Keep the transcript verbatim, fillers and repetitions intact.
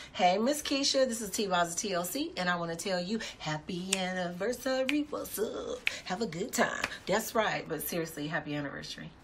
Hey, Miss Keisha, this is T-Boz the T L C, and I want to tell you, happy anniversary, what's up? Have a good time. That's right, but seriously, happy anniversary.